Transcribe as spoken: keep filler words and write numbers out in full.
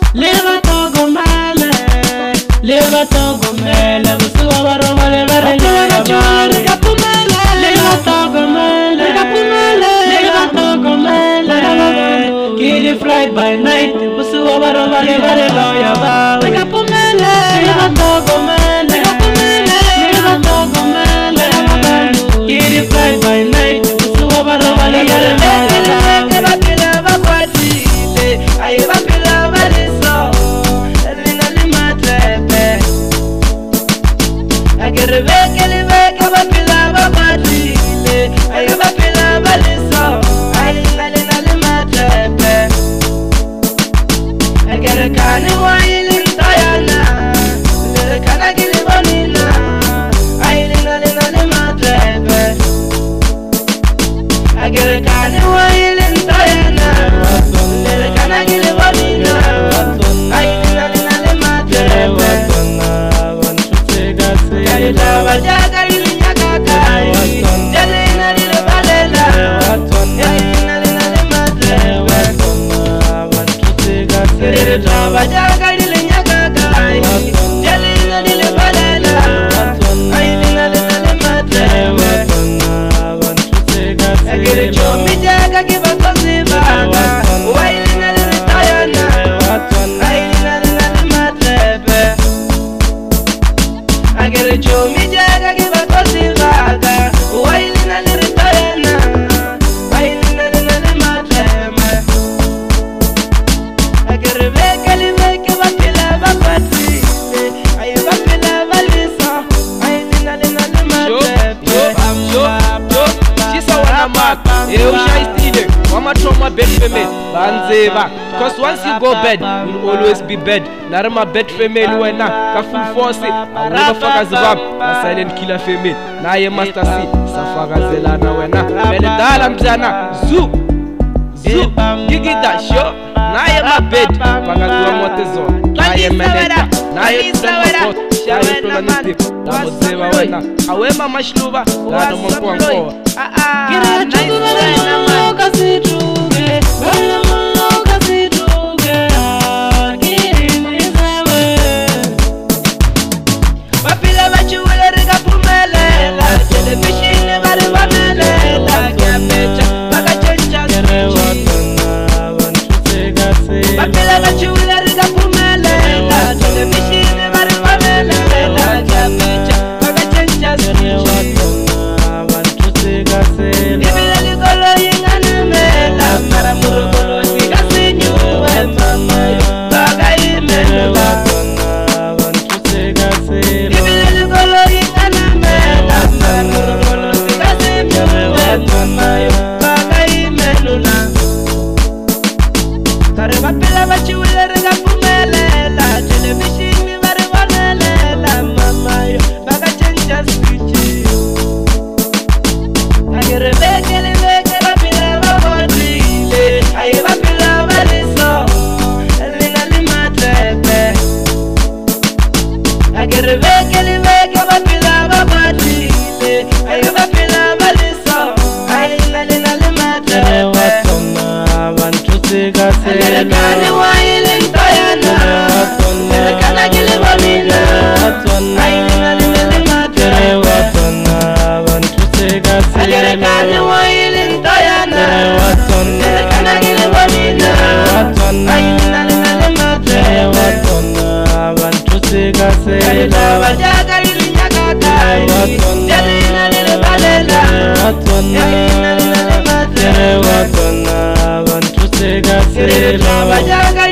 Leva togo mele, leva togo mele, busuwa baroma leva leva chore kapumele, leva togo mele, kapumele, leva togo mele, kid fly by night, busuwa baroma leva leva ya ba, kapumele, leva togo mele, kapumele, leva togo mele, kid fly by night, busuwa baroma leva leva ya ba, leva kwati, ayi ba pila baliso. I get a back and a back of a pillar of a body. I have a pillar of a lisso. I didn't know my Matepe. I get a can of wine in Diana. The can I get a bonina. I didn't know my Matepe. I get a can of wine in Diana. The can I get a bonina. I didn't know my Matepe. Lava jaga ilinya kakai, jadi nari lebalela, jadi nari nari Matepe. Lava jaga ilinya kakai, jadi nari lebalela, jadi nari nari Matepe. Agere chomi jaga kibakosi baga, waili nari ritayana, jadi nari nari Matepe. I get a joe, me jaga give a coffee vaga. Why in a little Diana? Why in a little Matepe? I get a vehicle, make a pillar of a party. I have a pillar of a lisa. I in a little Matepe. She's a one mark. You shall see them. Mama told my bed for me. Banzeva. Because once you go bed, you'll always be bed. Narama bed female when I full force it. I never fuck as a a silent killer female. Now you must see Safaga Zelana when I Beledala Mzana Zoo Zoo. You get that show. Now you're my bed. Pagatua Motezo. Now you're Meleta. Now you're Sawaga. I wear my mashluba. I don't want to ah ah. Get a Lava jaga